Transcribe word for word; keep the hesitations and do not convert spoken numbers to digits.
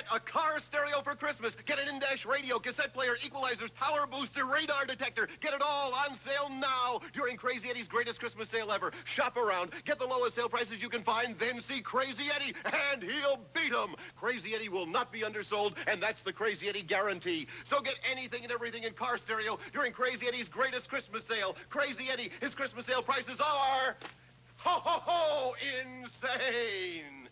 a car stereo for Christmas. Get an in-dash radio, cassette player, equalizers, power booster, radar detector. Get it all on sale now during Crazy Eddie's greatest Christmas sale ever. Shop around, get the lowest sale prices you can find, then see Crazy Eddie, and he'll beat 'em. Crazy Eddie will not be undersold, and that's the Crazy Eddie guarantee. So get anything and everything in car stereo during Crazy Eddie's greatest Christmas sale. Crazy Eddie, his Christmas sale prices are... ho, ho, ho, insane!